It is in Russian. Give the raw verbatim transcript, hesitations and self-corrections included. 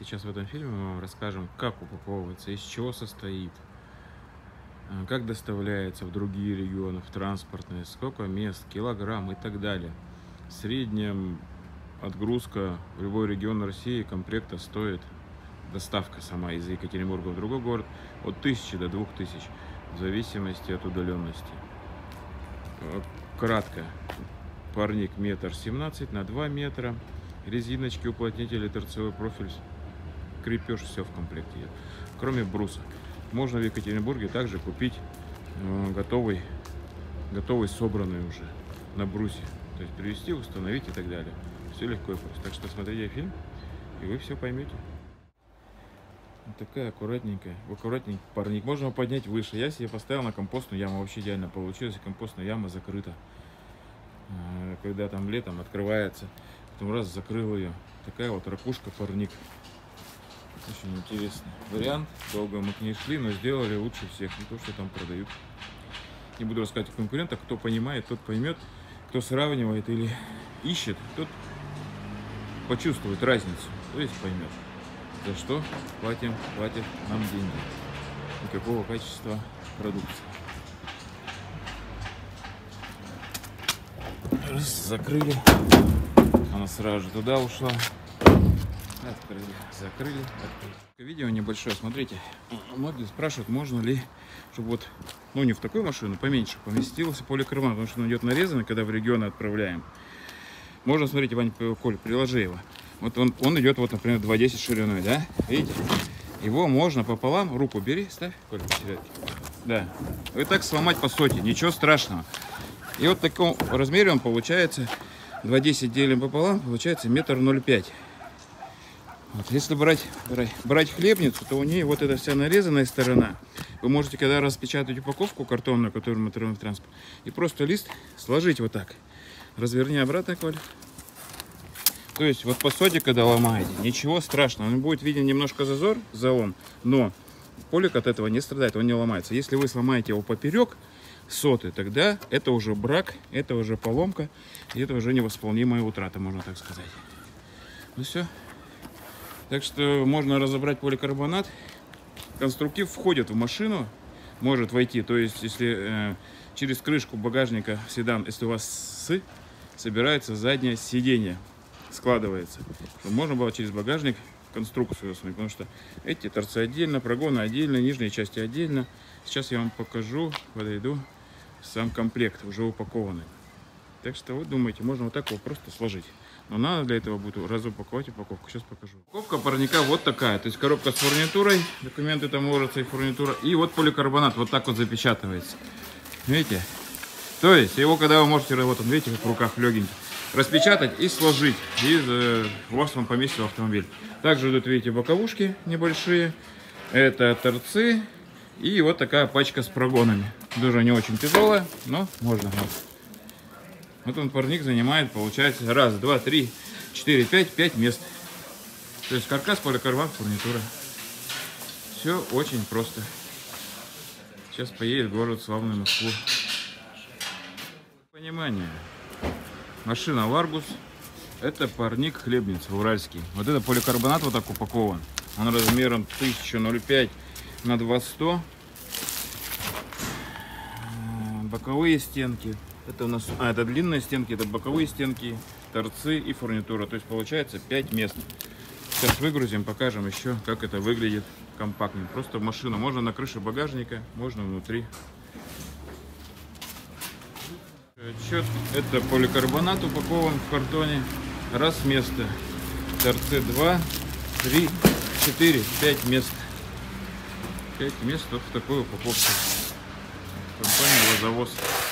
Сейчас в этом фильме мы вам расскажем, как упаковывается, из чего состоит, как доставляется в другие регионы, в транспортные, сколько мест, килограмм и так далее. Средняя отгрузка в любой регион России комплекта стоит, доставка сама из Екатеринбурга в другой город, от тысячи до двух тысяч, в зависимости от удаленности. Кратко. Парник метр семнадцать на два метра, резиночки, уплотнители, торцевой профиль, крепеж, все в комплекте. Кроме бруса. Можно в Екатеринбурге также купить э, готовый, готовый, собранный уже на брусе. То есть привезти, установить и так далее. Все легко и просто. Так что смотрите фильм, и вы все поймете. Вот такая аккуратненькая, аккуратненький парник. Можно его поднять выше. Я себе поставил на компостную яму. Вообще идеально получилось. Компостная яма закрыта. Когда там летом открывается, потом раз закрыл ее. Такая вот ракушка парник. Очень интересный вариант. Долго мы к ней шли, но сделали лучше всех. Не то, что там продают. Не буду рассказывать о конкурентах. Кто понимает, тот поймет. Кто сравнивает или ищет, тот почувствует разницу. То есть поймет, за что платим, платят нам деньги и какого качества продукции. Раз, закрыли. Она сразу же туда ушла. Открыли, закрыли, открыли. Видео небольшое, смотрите. Многие спрашивают, можно ли, чтобы вот, ну не в такую машину, поменьше поместился поликарбонат, потому что он идет нарезанный, когда в регионы отправляем. Можно, смотрите, Вань, Коль, приложи его. Вот он, он идет, вот, например, два десять шириной, да? Видите? Его можно пополам, руку бери, ставь, Коль, посередке. Да. И так сломать по сути, ничего страшного. И вот в таком размере он получается, два десять делим пополам, получается метр ноль пять. Вот, если брать, брать, брать хлебницу, то у нее вот эта вся нарезанная сторона. Вы можете, когда распечатать упаковку картонную, которую мы отправим в транспорт, и просто лист сложить вот так. Разверни обратно, Коль. То есть вот по сути, когда ломаете, ничего страшного. Он будет виден немножко зазор, залом, но полик от этого не страдает, он не ломается. Если вы сломаете его поперек соты, тогда это уже брак, это уже поломка, и это уже невосполнимая утрата, можно так сказать. Ну все. Так что можно разобрать поликарбонат. Конструктив входит в машину, может войти. То есть, если э, через крышку багажника седан, если у вас с, собирается заднее сиденье, складывается, можно было через багажник конструкцию установить, потому что эти торцы отдельно, прогоны отдельно, нижние части отдельно. Сейчас я вам покажу, подойду, сам комплект уже упакованный. Так что вы думаете, можно вот так его просто сложить. Но надо для этого будет разупаковать упаковку. Сейчас покажу. Упаковка парника вот такая. То есть коробка с фурнитурой, документы там ложатся и фурнитура. И вот поликарбонат вот так вот запечатывается. Видите? То есть его, когда вы можете, вот он, видите, в руках легенький, распечатать и сложить. И э, у вас он поместится в автомобиль. Также идут, видите, боковушки небольшие. Это торцы. И вот такая пачка с прогонами. Тоже не очень тяжелая, но можно. Вот он, парник, занимает, получается, раз, два, три, четыре, пять, пять мест. То есть каркас, поликарбонат, фурнитура. Все очень просто. Сейчас поедет в город славную Москву. Понимание. Машина Ларгус. Это парник хлебница уральский. Вот это поликарбонат вот так упакован. Он размером тысяча пять на два сто. Боковые стенки. Это у нас, а, это длинные стенки, это боковые стенки, торцы и фурнитура. То есть получается пять мест. Сейчас выгрузим, покажем еще, как это выглядит компактно. Просто в машину. Можно на крыше багажника, можно внутри. Отчет. Это поликарбонат упакован в картоне. Раз место. Торцы два, три, четыре, пять мест. пять мест вот в такой упаковке. Компания «Лозавоз».